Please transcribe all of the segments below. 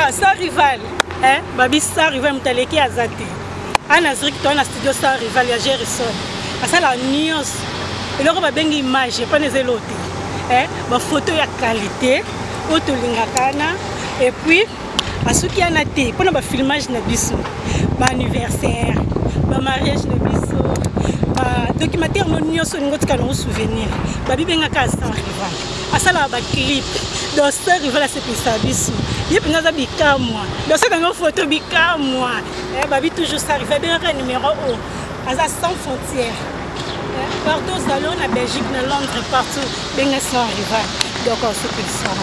voilà ça rival hein babi ça rival mutaleki azate ana zrik to na studio ça rival ya Gerson asala news eloko babengi image pas les elote hein ba photo ya qualité otolingakana et puis asuki ana te pona ba filmage na biso ba anniversaire ba mariage na biso ba documentaire no nyonso ngotika no souvenir babi benga ka ça rival asala ba clip donc ça rival à ce biso il y a bikamwa donc c'est dans photo bikamwa babi toujours ça rival bien numéro 1 à sans frontières partout dans la Belgique dans Londres partout bien ça rival donc on se peut ça.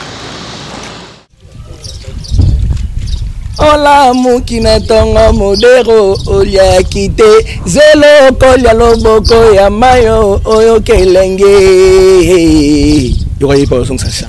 Ola mukina tonga modero olia kite zelo kolia loboko ya mayo oyo kelenge yoyi pa song sasa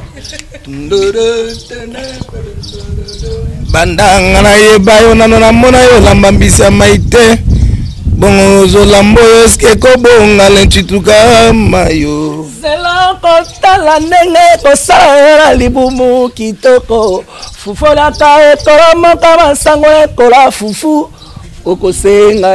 bandanga na yebayo nana mona yo lamba mbisa maite bongo zo lambo eske ko bonga lentituka mayo zelo kotala nenge ko sala libumu kitoko fufola ka ekolo kama sango ekola fufu okosenga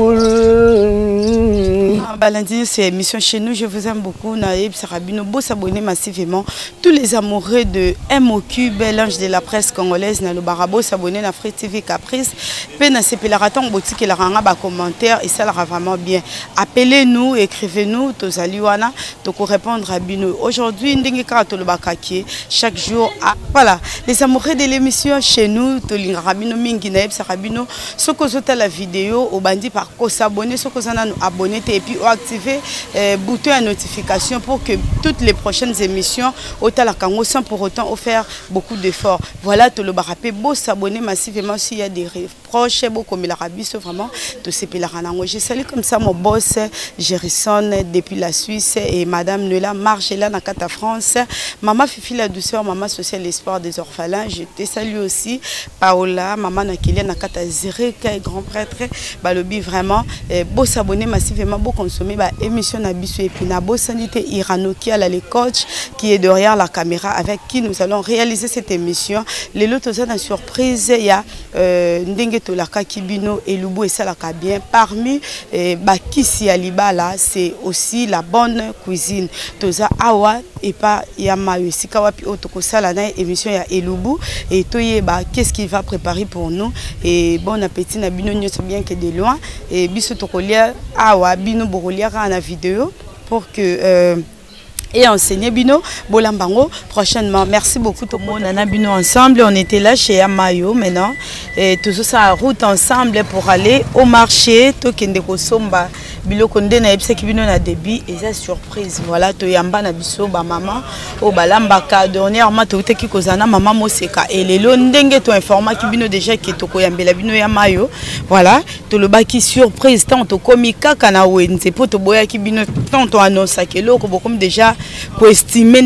deboule. Balandine, c'est émission chez nous. Je vous aime beaucoup. Naïb Sarabino, beau s'abonner massivement. Tous les amoureux de MOQ, l'ange de la presse congolaise, na le barabo s'abonner à Free TV Caprice. Pena c'est pelaraton boutique et la ranga ba commentaire et ça leur vraiment bien. Appelez-nous, écrivez-nous, tozaliwana, toko répondre à Bino. Aujourd'hui, ndenge karato le bakaki chaque jour. Voilà, les amoureux de l'émission chez nous, tolinga rabino mingi Naïb Sarabino, ce que la vidéo au bandit par quoi s'abonner, ce que ça nous abonner et puis activer bouton à notification pour que toutes les prochaines émissions au Talakango sans pour autant faire beaucoup d'efforts. Voilà, tout le barapé beau s'abonner massivement s'il y a des reproches, beau comme il a rabis vraiment tout ces pélaranango. Je salue comme ça mon boss Gerson depuis la Suisse et madame Nela Margela Nakata France, maman Fifi la douceur, maman sociale l'espoir des orphelins. Je te salue aussi Paola, maman Nakilia Nakata Zereka grand prêtre balobi vraiment beau s'abonner massivement beau consommer ba émission na biso et puis na beau sanité Irano qui a le coach qui est derrière la caméra avec qui nous allons réaliser cette émission les lotos na surprise il y a ndenge to la kakibino et lubu et ça la bien parmi ba kisi aliba là c'est aussi la bonne cuisine toza awa et pas yama yosika wapi otoko sala na émission ya elubu et toye ba qu'est-ce qu'il va préparer pour nous et bon appétit na bino nyonso bien que de loin et biso tokolia awa bino bokolia na vidéo pour que et enseigner Bino Bolambango prochainement. Merci beaucoup tout le monde. On a Bino ensemble. On était là chez Amayo maintenant. Et tout ça en route ensemble pour aller au marché. Tokende Kosomba Bilo Konde na Epse Kibino na débit et ça surprise. Voilà to yamba na biso ba maman au balambaka dernièrement to teki kozana maman Moseka et les ndenge to informa Kibino déjà que to koyambela Bino ya Mayo. Voilà to le baki surprise tant to komika kana wenze poto boya Kibino tant to annonce que loko bokom déjà pour estimer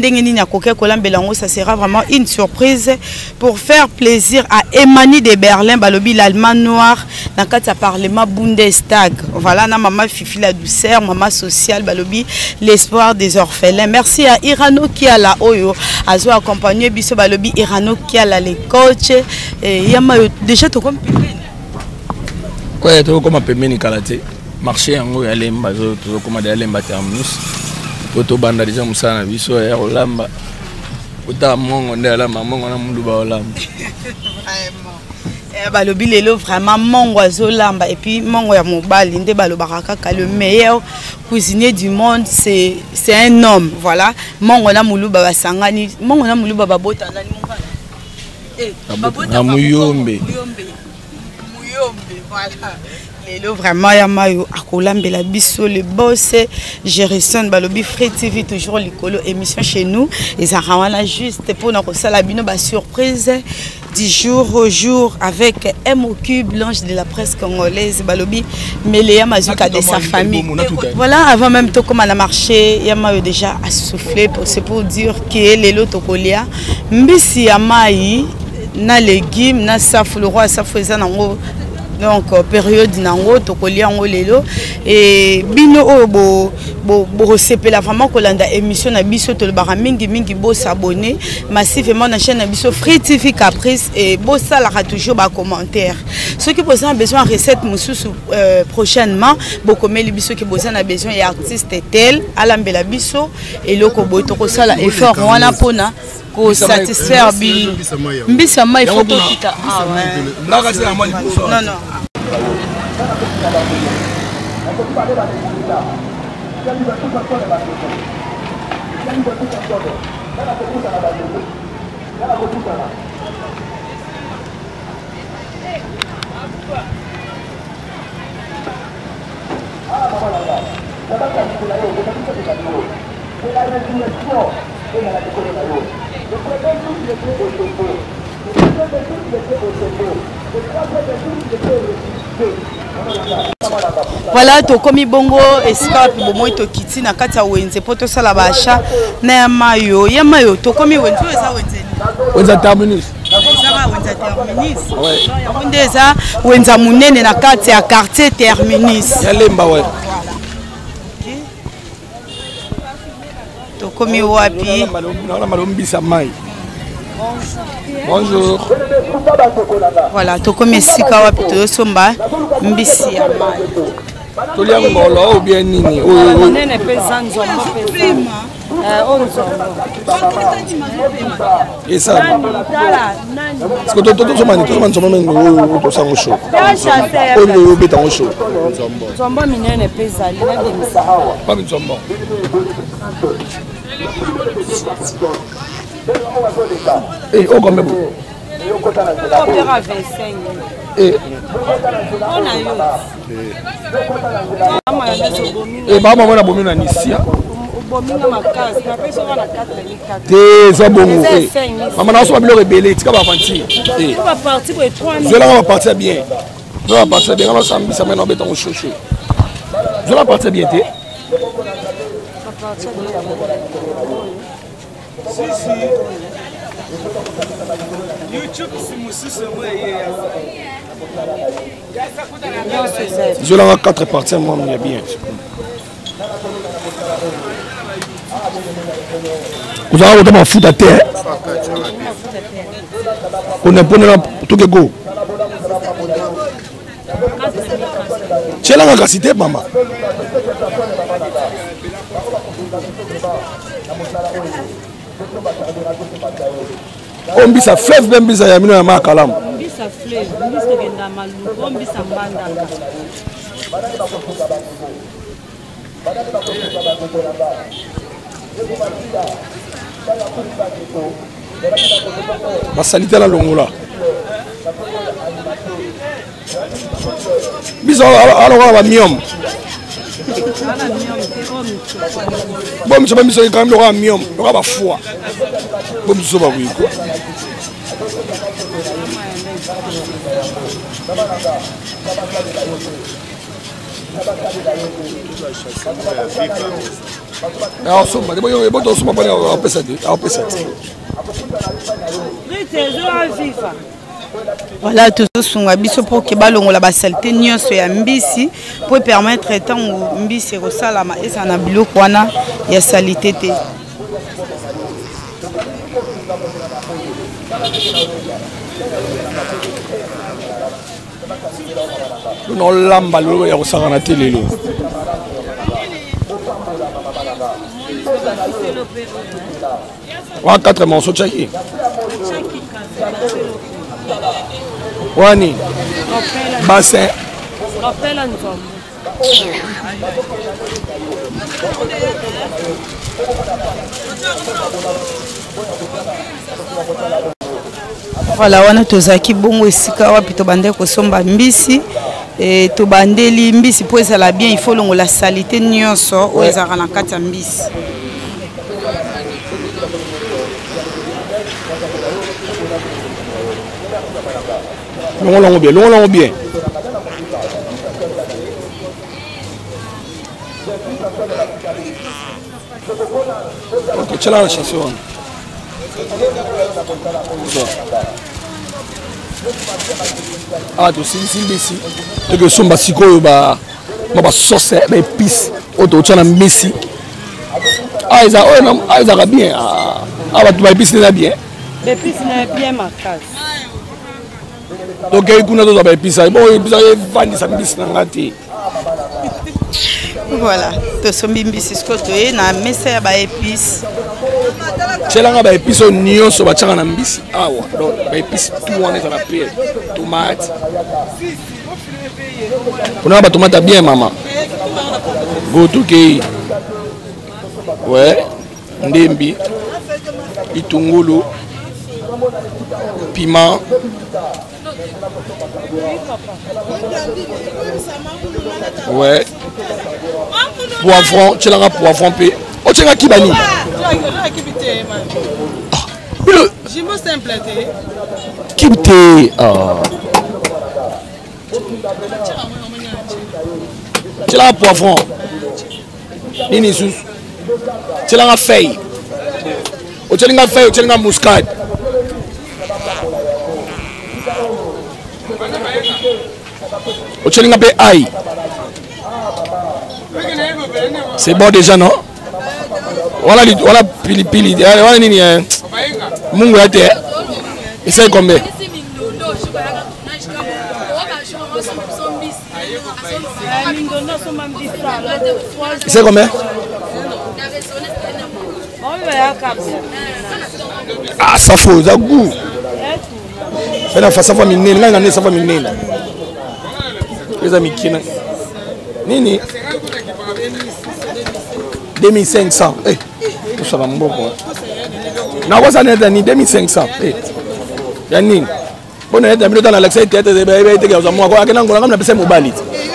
ça sera vraiment une surprise pour faire plaisir à Emmanuel de Berlin balobi l'allemand noir dans le parlement Bundestag. Voilà na maman Fifi la douceur, maman sociale balobi l'espoir des orphelins. Merci à Irano qui a la oyo azo accompagné biso balobi Irano qui a la les coach et yama déjà to comme quoi to comme pemeni kalaté marché ngo ya lemba zo to comme de lemba terminus Oto banda déjà musana biso ya olamba ota mongo ndela mamongo na muluba olamba vraiment balobi lelo vraiment mongo azolamba et puis mongo ya mobali nde balobaka kaka le meilleur cuisinier du monde c'est un homme voilà mongo na muluba basangani mongo na muluba babota nani mongo babota muyombe voilà. Lelo vraiment Yamayo akolambela biso le boss Gerson balobi Free TV toujours likolo émission chez nous et ça rawana juste pour notre sala bino ba surprise du jour au jour avec MOQ l'ange de la presse congolaise balobi Meléa Mazuka de sa famille. Voilà avant même to comme on a marché Yamayo déjà a soufflé c'est pour dire que lelo tokolia mbisi Yamayi na légumes na safu le roi safu ezanango donc période nango tokolia ngo lelo et bino oyo bo sepela vraiment kolanda émission na biso to le bara mingi bo s'abonner massivement na chaîne na biso Free TV Caprice et bo sala toujours ba commentaire ceux qui posent besoin de recette mususu prochainement bo komeli biso qui besoin besoin et artiste tel alambela biso et loko boy to ko sala effort wana pona ko satisfaire bino mbisa mai photo kita ah ouais non non Voilà, to komi bongo esika bomo to kiti na kati ya wenze poto sala basha na mayo ya mayo to komi wenze eza wenze terminus eza wenze terminus ondeza wenza munene na kati ya quartier terminus ya lemba ouais to komi wapi na malombisa mai. Bonjour. Voilà, to komi esika wapi to somba mbisi ya mai. Tolia ngolo ou bien nini? Nene pesa nzombo pesa. Et ça. Parce que tout ce mani, tout le monde to sango show. O beta ngo show. Nzombo minene pesa lina bimisa. Pas nzombo. Et on comme bon. Opéra 25. Et on a eu. Et maman on a bomi na Nisia. Bominga makasi, na pesa wana 4 Te za bongo. Maman na so bilo rebelle, tika ba fanti. Eh. Ba parti pour 3000. Je la partir bien. Je la partir bien, on samedi ça maintenant beton au chouchou. Je la partir bien té. Je l'ai 4 parties, moi, il y a bien. Vous avez un foot à terre. On est pour tout que go. Tu l'as la cité, maman. On dit ça fleuve même bisa ya mino ya makalam. Bisa fleuve, bisa kenda maluko, bisa mbandanga. Basalite la longola. Bisa alors ba miom. Bon, je vais me quand même le miom, le ba foi. Bon, je vais vous quoi. Alors, ça va. D'abord, bon, on se prend en P7. Voilà, tout ça, biso pour que balongola ba saleté nyonso ya mbisi pour permettre tant mbisi rosalama et ça na biloko wana ya salité te. Non lamba lolo ya rosala na télé lo. Wa 4 morceaux tchaki. Wani bassin Rappelle un homme. Voilà, wana tozaki bongo esika wapi to bande ko somba mbisi et to bandeli mbisi po ezala bien il faut longo la salité nyonso o ezaka na kati ya mbisi. Longo bien. Ok, c'è la chanson. Ah, tu sais, ici. Tu que son basico, bah sauce, bah épices. Auto, tu as un messi. Ah, ils ont bien. Ah, bah tu vas épices, c'est bien. L'épice n'est bien ma case. Donc, il y a des épices. Bon, ils vendent ça, épices, voilà, tu as mis ici, ce que tu es, na messe ya ba épices. Chelanga ba épices oignon so ba changa na mbisi. Ah ouais, donc ba épices tout on est à la paix. Tomate. On a ba tomate bien maman. Go to ke. Ouais, ndembi. Itungulu. Piment. Ouais. Poivron, chelanga poivron pe. O chenga kibani. Jimbo simple té. Kibte. Chelanga poivron. Nini sus. Chelanga feuille. O chelanga feuille, o chelanga muscade. O chelanga pe ail. C'est bon déjà, non? Voilà pili. Voilà nini. Mungu ya te. Essaye combien? Essaye combien? Ah, ça faut, ça goût. Ça va miner, là, ça va miner. Les amis qui Nini 2500. Eh, tout ça va me beaucoup. Na quoi ça n'est pas 2500. Eh, Yannin. Bon, on est dans le Alexei tête de bébé qui a moi quoi que n'angola comme la personne mobile.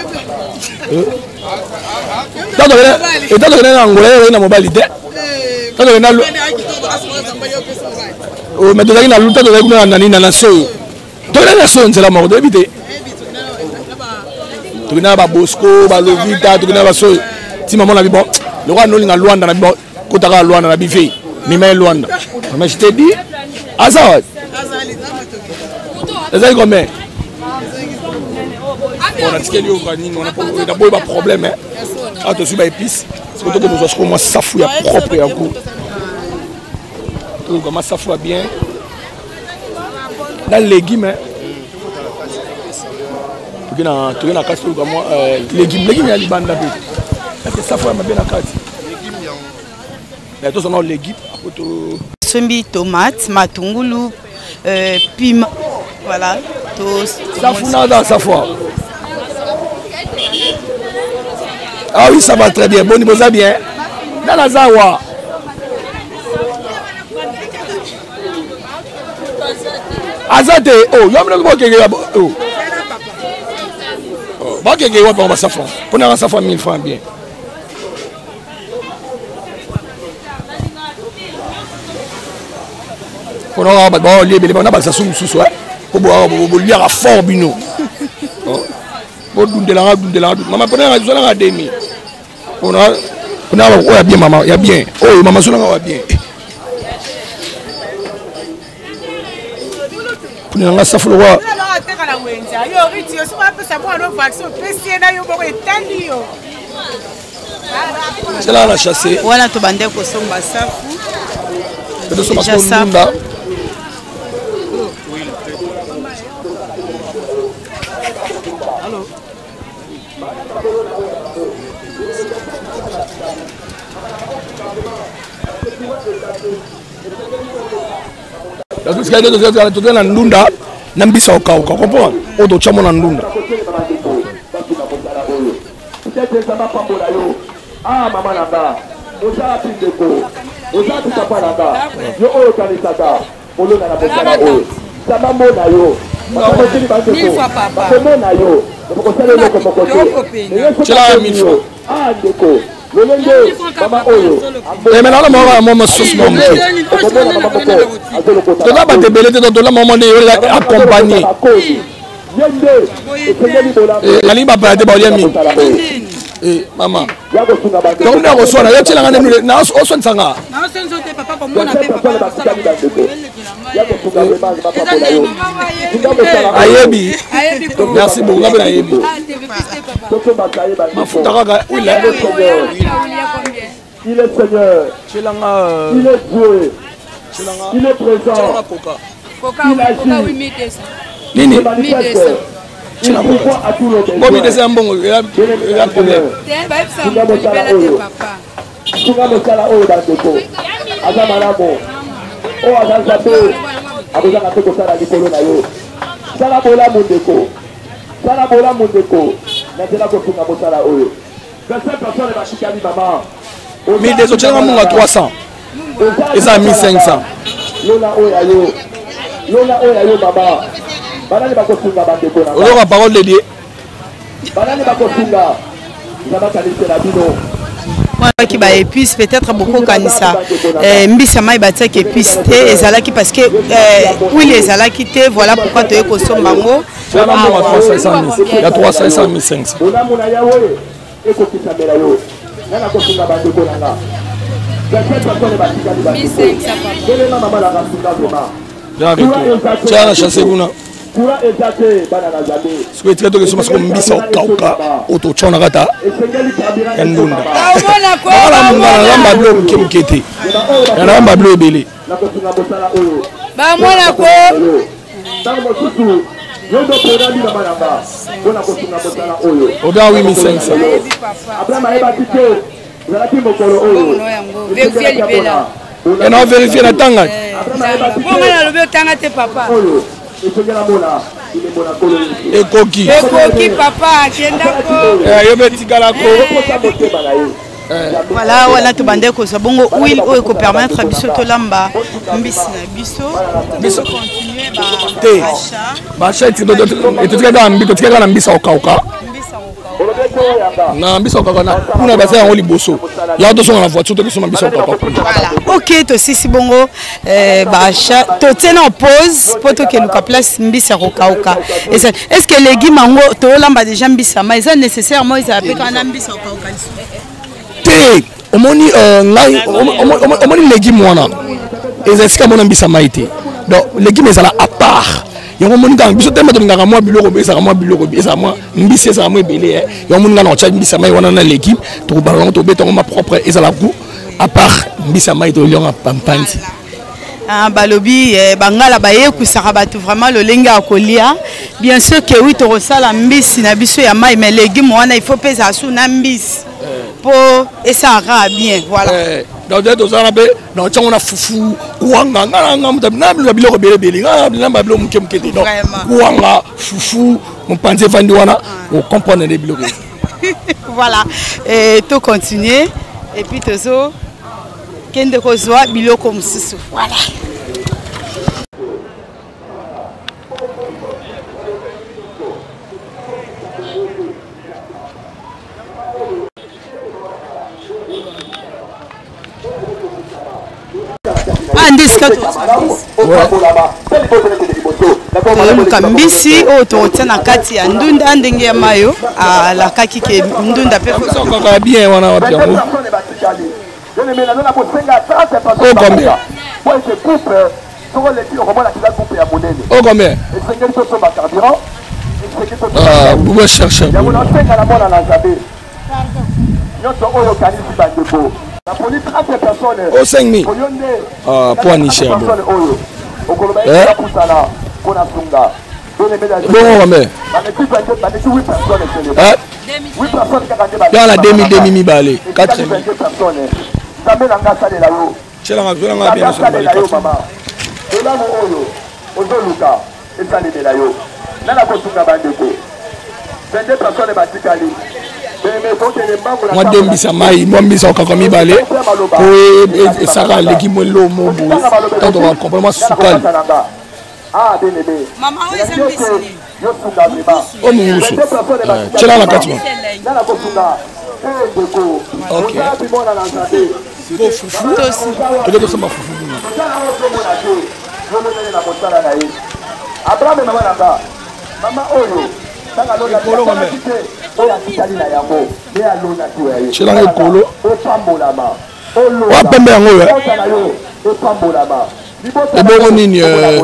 Tant que on angola na mobilité. Tant que na oh mais donc na luta de na nani na so. To na so nzela mo de bité. Tu n'as pas Bosco, Balovita, tu n'as pas ça. Si maman a dit bon, le roi n'a Luanda, n'a bon, Kotara Luanda, n'a biffé, ni même Luanda. Mais je t'ai dit, Azad. Azad combien? On a dit qu'il y a pas de problème. Ah, tu suis pas épice. C'est que nous avons commencé à s'affouiller propre et à coup. Tu commences à s'affouiller bien. Dans les légumes. Tu as un casse comme moi, légumes à l'Ibanda. Ça fait bien la carte. Mais tous on a légumes. Sombi tomate, matungulu, piment. Voilà. Ça fout nada, ça fout. Ah oui, ça va très bien. Bon niveau, ça bien. Dans la Zawa. Azate, oh, il y a un peu bon, quelqu'un qui va prendre sa femme. Pour avoir sa femme 1000 francs bien. Pour avoir bon, lié, mais on a pas ça sous sous pour boire, pour lui à fort bino. Pour de la maman pour la raison la demi. On a bien maman, il y a bien. Oh, maman sur la bien. Pour la ça faut le voir. C'est là la chassé. Voilà, tu bandé pour son bassafou. Déjà ça. Allô. Tu es dans Ndunda. Nambisa okauka comprendre odo chamo na ndunda ah mama nanga oza pindeko oza papa nanga yo oyo kanisaka olona na bosala oyo sama mona yo bakokeli bandeko bakomona yo bakosala eloko mokote cela 1000 francs ah ndeko lolenge mama oyo mais là moi maman sauce mon to da ba te belete to la maman ne accompagner ali ba ba te ba yemi eh maman donc na ko na yo tshela ngane na o so ntsanga na o senzo te papa ko mona pe papa Ayebi. Merci beaucoup. Ayebi. Il est Seigneur. Il est Dieu. Il est présent. Il agit. Il manifeste. Il pourvoit à tous nos besoins. Bon, il est un bon. Il y a un problème. Tunga mosala oyo bandeko aza malamu oyo aza nzambe akozanga mpe kosala likolo na yo sala bolamu ndeko na nzela kotunga mosala oyo 25 personnes batikali mama 1200 otyelanga mungu 300 eza 1500 lola oyo ya yo mama banani bakotunga bandeko na ozoka parole de Dieu banani bakotunga nzabakalisela bino qui ba épice peut-être beaucoup kanisa mbisa mai bataki épice te ezalaki parce que oui les alaki te voilà pourquoi tu es kosomba ngo il y a 300 1500 olamuna yawe ekokisamela yo nana kosunga bandeko nanga kelema mama langa sunga tiana chasse kuna kura ezate bana na zabe siko etika toke soma siko mbisa okauka otochona kata ya ndunda ala mungana lamba blo mke te ya lamba blo ebele ba mwana ko tango mosusu yondo pona bi mama nanga bona kosunga botala oyo oda 8500 après maeba tike zalaki mokolo oyo vérifier libela et non vérifier na tanga bon na lobe tanga te papa oyo ekoki papa kendako yobe tikalako voilà wana tobande kozwa bongo huile oyo ekopermettre biso tolamba mbisi na biso continuer te bacha etotikaka na mbisa okauka na mbisa okauka kuna basa yango liboso ya tosonga na voiture tokesoma mbisa okauka voilà ok tosisi bongo bacha totie na pause mpo tokeluka place mbisa kokauka est ce que légume yango tolamba déjà mbisa ma eza nécessairement ezala mpe kaka na mbisa kokauka te omoni légume wana eza esika mona mbisa mai te donc légume ezala à part yango moni kaka biso tellement tolingaka mwa biloko ezaka mwa biloko ezaka mwa mbisi ezaka mwa ebele yango moni nga na otya mbisa mai wana na légume tokobala yango tobeta yango ma propre ezala goût à part mbisa mai tolionga pampanzi balobi bangala bayekusaka bato vraiment lolenge ya kolia bien sûr que oui tokosala mbisi na biso ya mai mais légume wana il faut mpe ezala su na mbisi mpo esalaka bien voilà donc tozala mpe na otyango na fufu kuwanga nga biloko ebelebele nga biloko moke moke te donc kuwanga fufu mopanzi efandi wana ocomprendre nde biloko voilà to continuer et puis tozo kende kozwa biloko mosusu voilà toluka mbisi oyo tokotia na kati ya ndunda ndenge ya mayo alakaki ke ndunda mpe kaka bien wana wapi yango oh combien vous cherchez oh 5 000 pour Niger bon combien il y a la demi mi balé 4 000 chelanga bien sur balé 4 000 moi dembisa mai moi mbisa okaka mibale po esaka leki mwelo mobo tanto va comprendre sukali mama oyo eza mbisi o mungusu chela na kati mo ok bo fufu toke tosomba fufu mama oyo ekolo kome chelanga ekolo wapembe yango oyo Et bon, nini,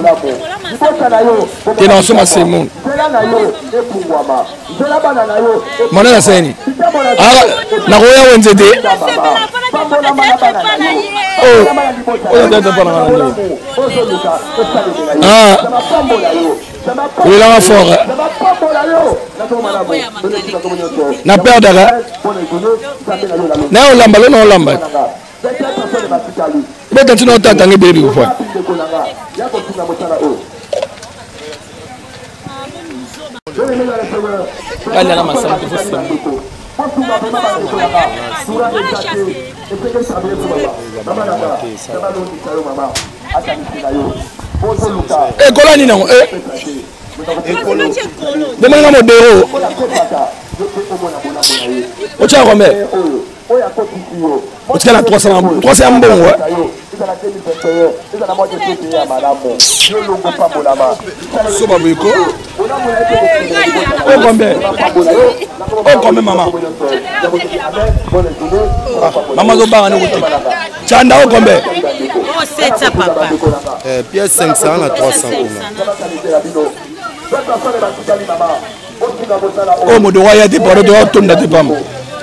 t'es dans ce massé, mon. Mon la scène. Ah, la roya Wenzede. Oh, ah, oui, là, fort. Na perdre. Na olamba, non olamba. Mais quand tu n'as pas entendu bébé ou quoi? Allez à la masse, tu fais ça. Eh, Colani non. Demande-moi mon bureau. Au tient combien? Au tient la 300 bon, ouais. Soba Biko. Oh combien? Oh combien maman? Maman zo banga n'okote. Chanda oh combien? Oh 700 papa. Pièce 500 à 300. Oh mon doigt ya départ de tonda de pam.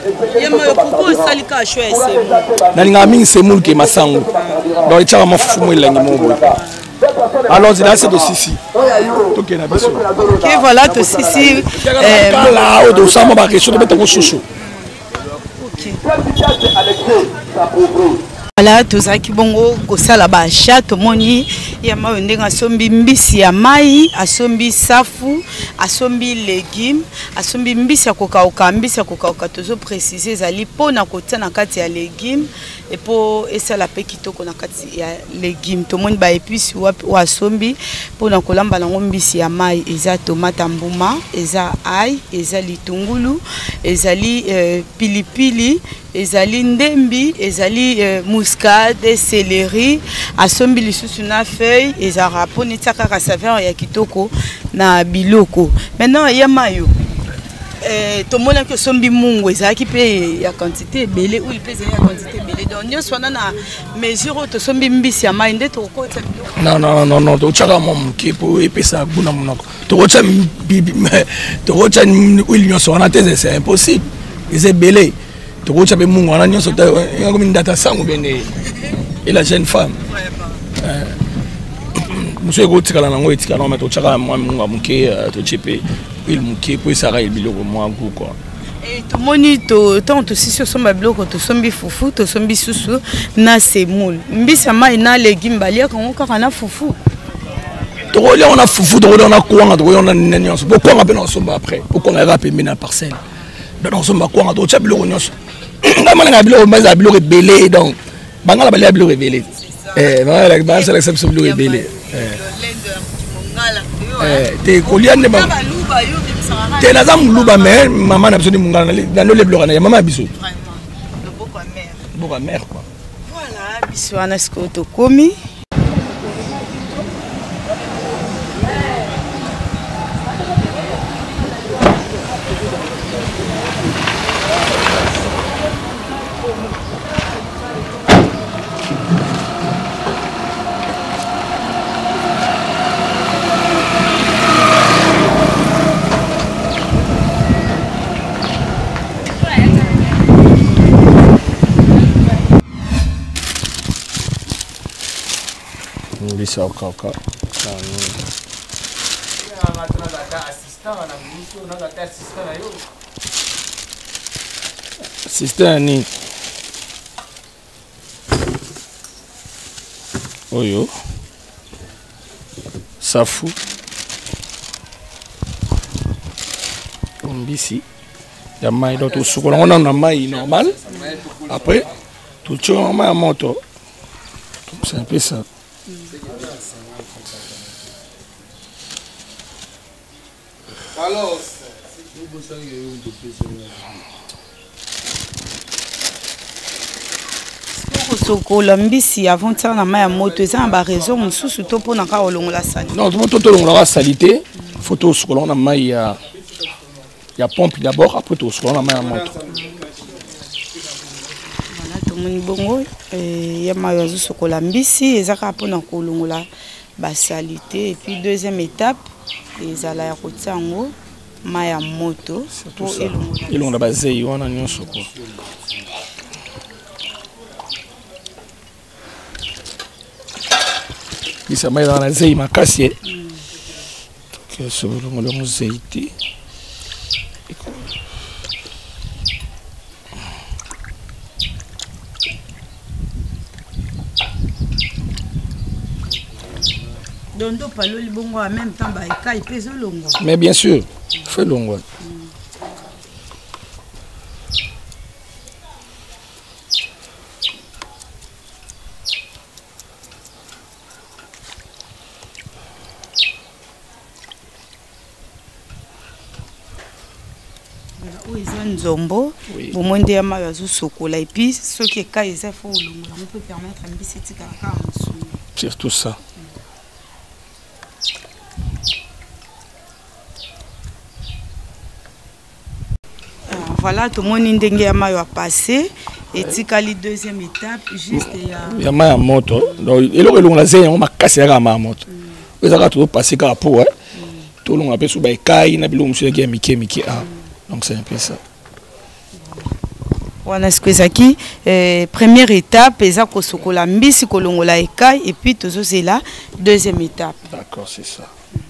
Nalinga mingi semul ke masango. Dans les chama mafumu ilangi mobo. Alors il a c'est aussi ici. OK na biso. OK voilà to sisi là au do sama ba question de mettre au chouchou. OK. Voilà tozaki bongo kosala ba chat tomoni ya mayo ndenga sombi mbisi ya mai asombi safu asombi légume asombi mbisi ya kokauka tozo préciser zali pona kotia na kati ya légume et po esala pe kitoko na kati ya légume tomoni ba épices wa asombi pona kolamba nango mbisi ya mai eza tomate mbuma eza ail eza litungulu ezali pilipili ezali ndembi ezali muscade céleri asombi lisusu na feuille ezara poni tsaka saveur ya kitoko na biloko maintenant ya mayo tout le monde qui sombi mungu ezaki pe ya quantité belé ou il pèse ya quantité belé donc nous soit na mesure to sombi mbisi ya mai ndeto ko tsa non to chaka mom ki po epesa buna munako to ko tsa bibi to ko tsa huile nyonso na teze c'est impossible c'est belé to ko tsa be mungu na nyonso ta ngako mindata sangu bene et la jeune femme monsieur ko tikala nango etikala ma to chaka mwa mungu amuke to chepe il muke po sara il biloko mwa ku quoi. Et to moni to tant to sisio somba biloko to sombi fufu to sombi susu na semoule mbisa mai na légume balia ko kaka na fufu to lia on a fufu to on a kwanga to on a nyonso po kwanga pe na somba après po kwanga rape na parcelle donc somba kwanga to cha biloko nyonso ngama na biloko maza biloko belé donc bangala balia biloko belé voilà ba c'est l'exception biloko belé te koliane ba te naza muluba mais maman na biso ni mungala na le bloka na maman biso beaucoup mère quoi voilà biso ana sko to komi ça kaka assistant ni oyo safu mbisi ya mai donc tout sukola on a mai normal après tout le monde a moto c'est un peu ça. Alors, sokola mbisi avant ça na mai ya moto eza ba raison mususu to pona ka olongola sali non to longola salité photo sokola na mai ya pompe d'abord après to sokola na mai ya moto. tomoni bongo ya mayo azo sokola mbisi ezaka pona kolongola basalite et puis deuxième étape ezala ya kotia yango maya moto pour elongola bazei wana nyonso ko bisa mai na zei makasi que so elongola mozei te Dondo palo libongo en même temps ba ikai peso longo. Mais bien sûr, fais longo. Nzombo, bon monde ya ma yazo sokola et puis ce qui est cas ils faut longo, on peut permettre un petit tikaka en dessous. Surtout ça. Voilà, tout le monde ndenge ya mayo a passé et tikali deuxième étape juste ya maya moto. Donc eloko elongola zé on makasi ya maya moto. Ezaka tout passer ka po hein. Tout long après sous ba kai na bilo monsieur ya mike ah. Donc c'est un peu ça. Wana skwezaki première étape eza ko sokola mbisi kolongola ekai et puis tozo c'est la deuxième étape. D'accord, c'est ça.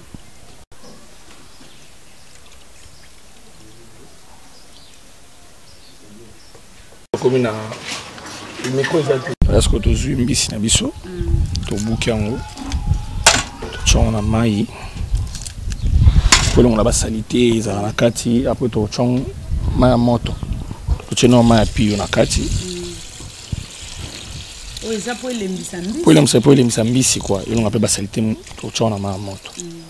Comme na micro exact parce que tu joues mbisi na biso to bukango to chona mai kolongola basalite za na kati après to chong maya moto to cheno maya pio na kati o eza po elembisa mbisi po elembisa mbisi kwa ilonga pe basalite to chona maya moto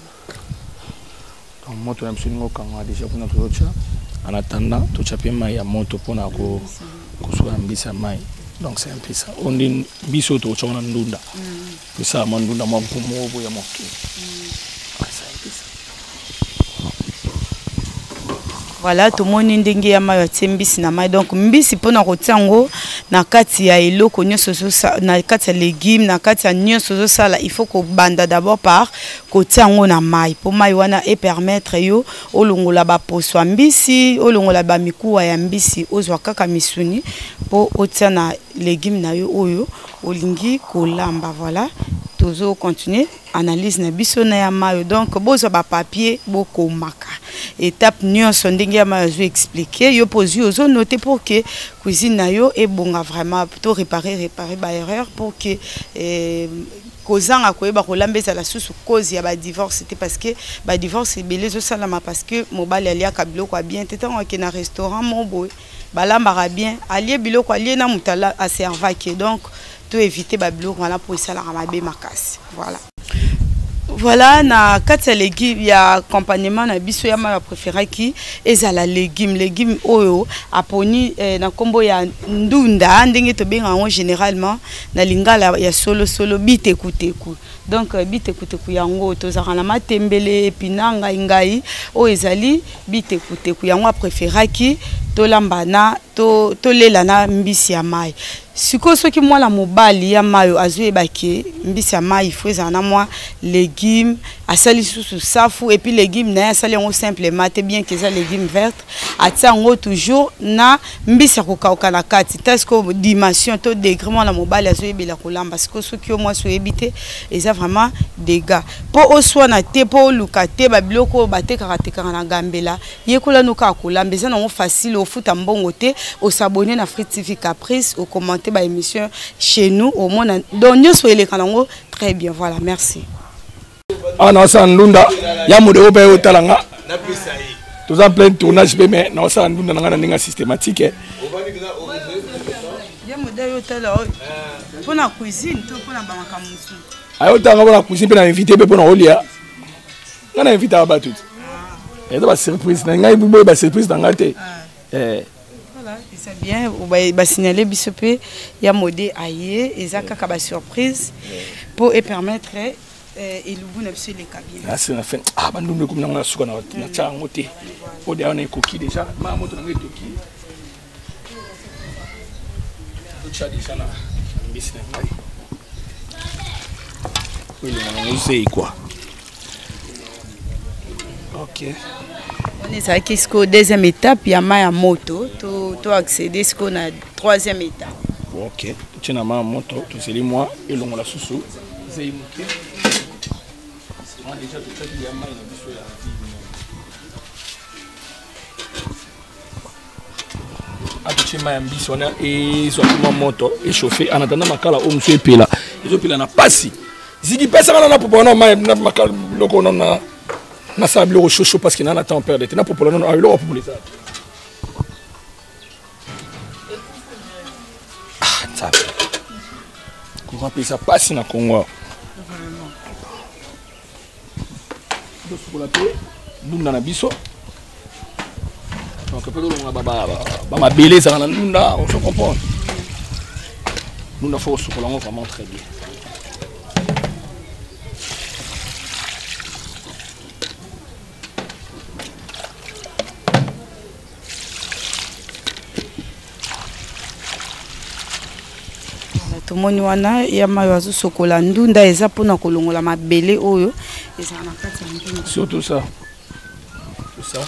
donc moto na biso ngo kanga déjà kuna to cha en attendant to chapie mai ya moto pona ko kusuka mbisi ya mai. Donc c'est un peu ça. On dit biso to chona ndunda. Puis ça mandunda mo mpumo bo ya moto. C'est un peu ça. Voilà, tout le monde ndenge ya mayo mbisi na mai. Donc mbisi pona kotiango na kati ya eloko nyonso na kati ya légumes na kati ya nyonso sala il faut ko banda d'abord par kotiango na mai. Po mai wana et permettre yo olongola ba poso mbisi, olongola ba mikuwa ya mbisi ozwa kaka misuni po otia na légumes na yo oyo olingi kolamba. Voilà. Toujours continuer analyse na biso na ya mayo. Donc bozo ba papier boko maka étape nyonso ndenge ya mayo zo expliquer yo pose yo zo noter pour que cuisine na yo et bonga vraiment plutôt réparer ba erreur pour que kozanga koyeba kolambeza la susu cause ya ba divorce c'était parce que ba divorce belé zo salama parce que mobali alia kabilo kwa bien tete on na restaurant mon boy balamba bien alie biloko alie na mutala a servaki donc tout éviter ba biloko voilà pour ça la mabe makasi. Voilà. Voilà, na kati légumes ya accompagnement na biso ya ma préféré qui ezala légumes oyo aponi na kombo ya ndunda ndenge to benga en généralement na lingala ya solo bite kuteku. Donc bite kuteku yango tozaka na matembele epinanga ngai o ezali bite kuteku yango préféré qui to lambana to lela na mbisi ya mai. Siko soki mwana mobali ya mayo azoyebaki mbisi ya mai il faut ezana moi légumes asali susu safu et puis légumes na asali ngo simplement te bien que ça légumes vertes atango toujours na mbisi ya kokauka na kati tasko dimension to degré mwana mobali azoyebela kolamba siko soki moi soyebite eza vraiment dégâts po oswana te po luka te ba biloko batekaka tekaka na gambela yekola nuka kolamba eza nango facile au futa mbongo te au s'abonner na Free TV Caprice au commenter ba émission chez nous au monde donc nous soyez les kanango très bien. Voilà, merci. Na sa ndunda ya modelo pe otalanga tous en plein tournage mais na sa ndunda nga ninga systématique ya modelo otala pour la cuisine to pour la bamakamusu ayo tanga pour la cuisine pe na invité pe pour na olia nga na invité ba tout et ba surprise na ngai boy ba surprise na ngate voilà c'est bien ou ba signaler bisope ya modé aye ezaka ka ba surprise pour et permettre et le bon absolu les cabines. Ah c'est la fin. Ah bah nous comme na suka na cha ngote. Ode ana koki déjà. Ma moto na ngote koki. quoi. Ok. On est à la deuxième étape, il y a ma moto, tu accéder à la troisième étape. Ok, tu as ma moto, tu sais moi et l'on la sous-sous. C'est immoqué. Moi déjà, tu as dit à ma il y a un et soit ma moto échauffé en attendant ma cala on se pela ils ont pela na passi zigi pesa na popo na ma cala loko na na sable au chaud parce qu'il en attend perdre na popo na a lo pour les ça ah ça comment peut ça passer na Congo donc pour la paix nous na biso. Donc, ma bellesse, on se comprend. Nous n'avons pas ce vraiment très bien. Tout le monde wana ya mayo sokola ndunda eza pona kolongola mabele oyo eza na kati ya ndunda. Surtout ça. Tout ça.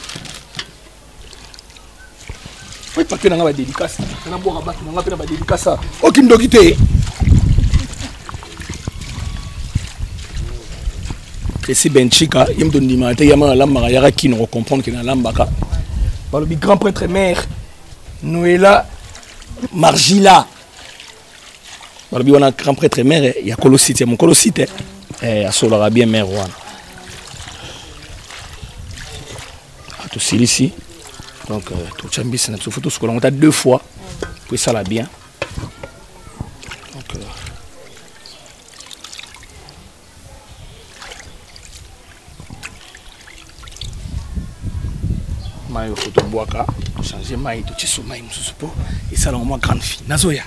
Oui, parce que nous avons des dédicaces. Nous avons des dédicaces. Aucune dogité. Tracy Benchika, il me donne des matin, il y a un lambaka qui nous comprend que dans lambaka. Par le grand prêtre mère, Noëlla Margila. Par le grand prêtre mère, il y a Colosite, mon Colosite. Et à Solara bien mère Rouen. Tout c'est ici. Donc, tout le c'est notre photo, on a 2 fois, puis ça l'a bien. Donc, maille photo boaka, changer maille, tout ce maille, et ça l'a au moins grande fille. Nazoya.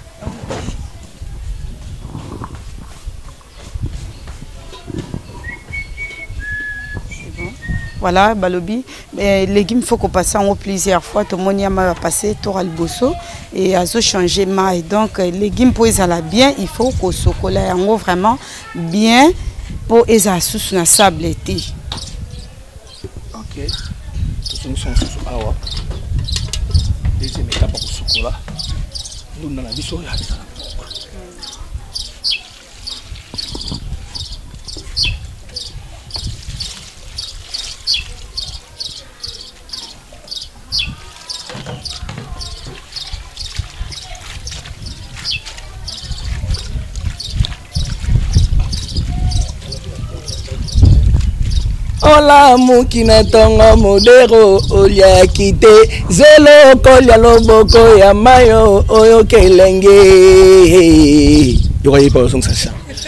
Voilà, balobi, légumes faut qu'on passe en plusieurs fois. Tout le monde va passer tour al bosso et à changer maille. Donc légumes pour les bien, il faut qu'on chocolat en vraiment bien pour les sous na sable été. Ok. Tout ça sous awa. Deuxième étape pour chocolat. Nous dans la biso ya. Ola mukina tongo modero olia kite zelo kolia loboko ya mayo oyo kelenge yoka yipa song sasa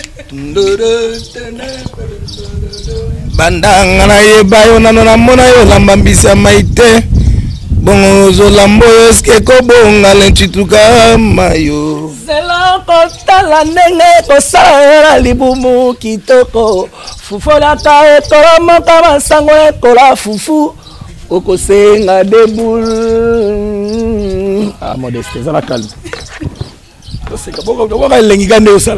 bandanga na yebayo nano mona yo lamba mbisa maite bongo zo lambo eske ko bonga lenchituka mayo zelo kotala ndenge kosala libumu kitoko fufola ka ekola moka masango ekola fufu okosenga deboul ah modeste za la calme toseka boka elengi kande osala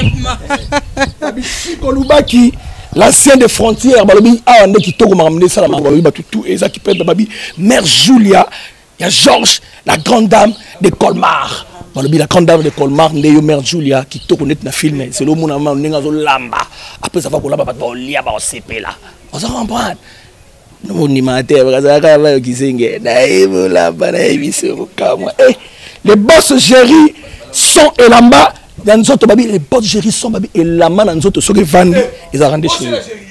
kolubaki l'ancien des frontières balobi awa nde kitoko makamde sala balobi batutu eza kipembe babi mère Julia ya Georges la grande dame de Colmar balobi la grande dame de Colmar nde yo mère Julia kitoko net na film c'est le mona ma ndinga zo lamba après ça va kolamba ba lia ba osepela on se comprend no ni mater bazaka ba kisenge na ebola ba na ebiso kamwa les boss géri sont elamba dans notre babi les boss géri sont babi elamba dans notre soki vandi ils a rendu chez eux